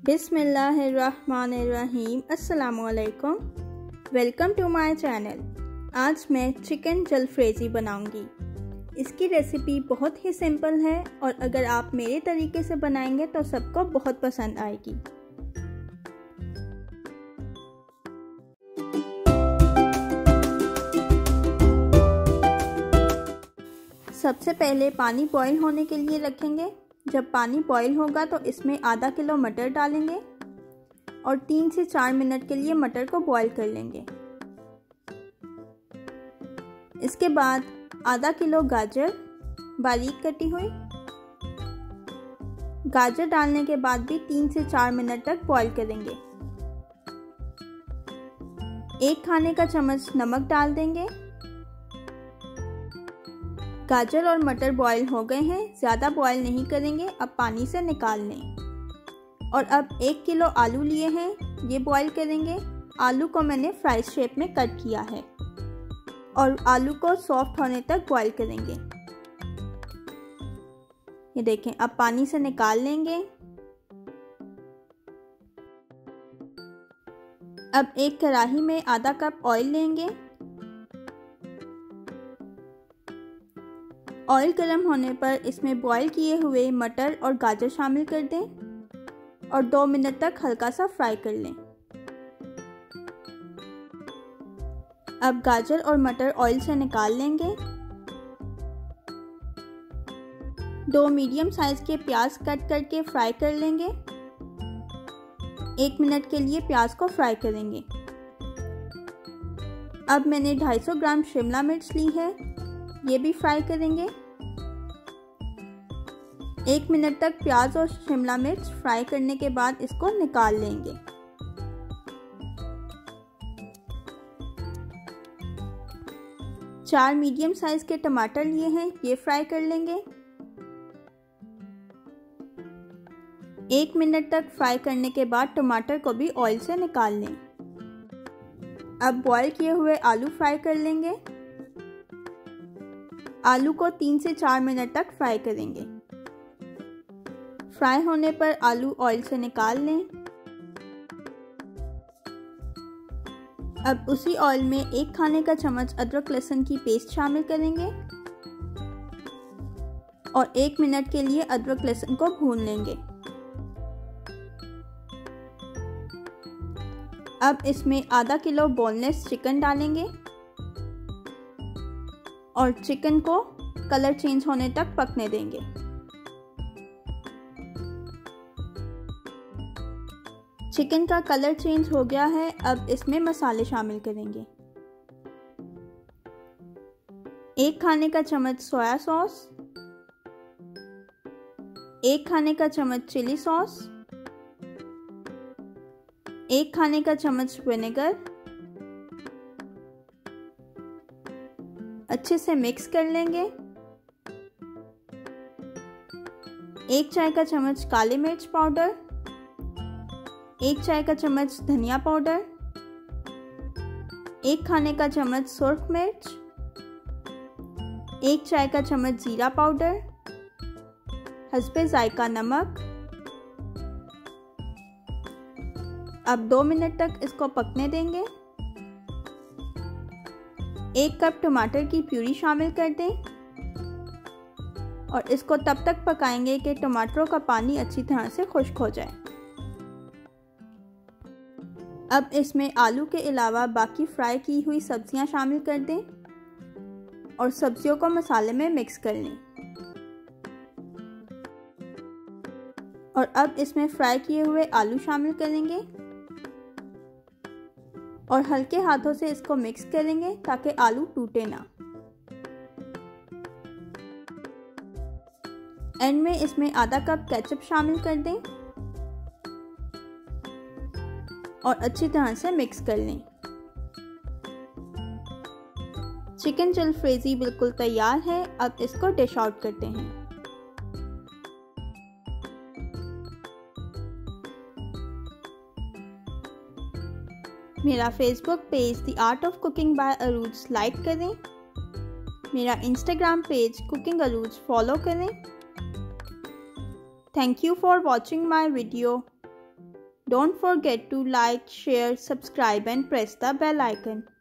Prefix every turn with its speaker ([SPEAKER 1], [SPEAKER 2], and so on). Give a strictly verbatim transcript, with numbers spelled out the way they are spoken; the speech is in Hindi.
[SPEAKER 1] बिस्मिल्लाहिर्रहमानिर्रहीम। अस्सलामुअलैकुम। Welcome to my channel. आज मैं चिकन जलफ्रेज़ी बनाऊंगी। इसकी रेसिपी बहुत ही सिंपल है और अगर आप मेरे तरीके से बनाएंगे तो सबको बहुत पसंद आएगी। सबसे पहले पानी बॉईल होने के लिए रखेंगे। जब पानी बॉईल होगा तो इसमें आधा किलो मटर डालेंगे और तीन से चार मिनट के लिए मटर को बॉईल कर लेंगे। इसके बाद आधा किलो गाजर बारीक कटी हुई, गाजर डालने के बाद भी तीन से चार मिनट तक बॉईल करेंगे। एक खाने का चम्मच नमक डाल देंगे। गाजर और मटर बॉईल हो गए हैं, ज़्यादा बॉईल नहीं करेंगे, अब पानी से निकाल लें। और अब एक किलो आलू लिए हैं, ये बॉईल करेंगे। आलू को मैंने फ्राई शेप में कट किया है और आलू को सॉफ्ट होने तक बॉईल करेंगे। ये देखें, अब पानी से निकाल लेंगे। अब एक कढ़ाई में आधा कप ऑयल लेंगे। ऑयल गर्म होने पर इसमें बॉईल किए हुए मटर और गाजर शामिल कर दें और दो मिनट तक हल्का सा फ्राई कर लें। अब गाजर और मटर ऑयल से निकाल लेंगे। दो मीडियम साइज के प्याज कट करके फ्राई कर लेंगे। एक मिनट के लिए प्याज को फ्राई करेंगे। अब मैंने दो सौ पचास ग्राम शिमला मिर्च ली है, ये भी फ्राई करेंगे। एक मिनट तक प्याज और शिमला मिर्च फ्राई करने के बाद इसको निकाल लेंगे। चार मीडियम साइज के टमाटर लिए हैं, ये फ्राई कर लेंगे। एक मिनट तक फ्राई करने के बाद टमाटर को भी ऑयल से निकाल लें। अब बॉईल किए हुए आलू फ्राई कर लेंगे। आलू को तीन से चार मिनट तक फ्राई करेंगे। फ्राई होने पर आलू ऑयल से निकाल लें। अब उसी ऑयल में एक खाने का चम्मच अदरक लहसुन की पेस्ट शामिल करेंगे और एक मिनट के लिए अदरक लहसुन को भून लेंगे। अब इसमें आधा किलो बोनलेस चिकन डालेंगे और चिकन को कलर चेंज होने तक पकने देंगे। चिकन का कलर चेंज हो गया है, अब इसमें मसाले शामिल करेंगे। एक खाने का चम्मच सोया सॉस, एक खाने का चम्मच चिली सॉस, एक खाने का चम्मच विनेगर। अच्छे से मिक्स कर लेंगे। एक चाय का चम्मच काली मिर्च पाउडर, एक चाय का चम्मच धनिया पाउडर, एक खाने का चम्मच सुर्ख मिर्च, एक चाय का चम्मच जीरा पाउडर, हस्बे जायका नमक। अब दो मिनट तक इसको पकने देंगे। एक कप टमाटर की प्यूरी शामिल कर दें और इसको तब तक पकाएंगे कि टमाटरों का पानी अच्छी तरह से खुश्क हो जाए। अब इसमें आलू के अलावा बाकी फ्राई की हुई सब्जियां शामिल कर दें और सब्जियों को मसाले में मिक्स कर लें। और अब इसमें फ्राई किए हुए आलू शामिल करेंगे और हल्के हाथों से इसको मिक्स करेंगे ताकि आलू टूटे ना। एंड में इसमें आधा कप केचप शामिल कर दें और अच्छी तरह से मिक्स कर लें। चिकन जलफ्रेज़ी बिल्कुल तैयार है। अब इसको डिश आउट करते हैं। मेरा Facebook page the art of cooking by Arooj like करें। मेरा Instagram page cooking Arooj follow करें। Thank you for watching my video. Don't forget to like, share, subscribe and press the bell icon.